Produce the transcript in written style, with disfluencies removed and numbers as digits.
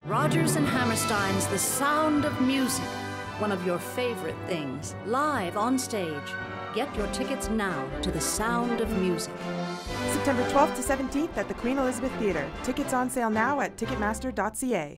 Rodgers and Hammerstein's The Sound of Music, one of your favorite things, live on stage. Get your tickets now to The Sound of Music. September 12th to 17th at the Queen Elizabeth Theatre. Tickets on sale now at ticketmaster.ca.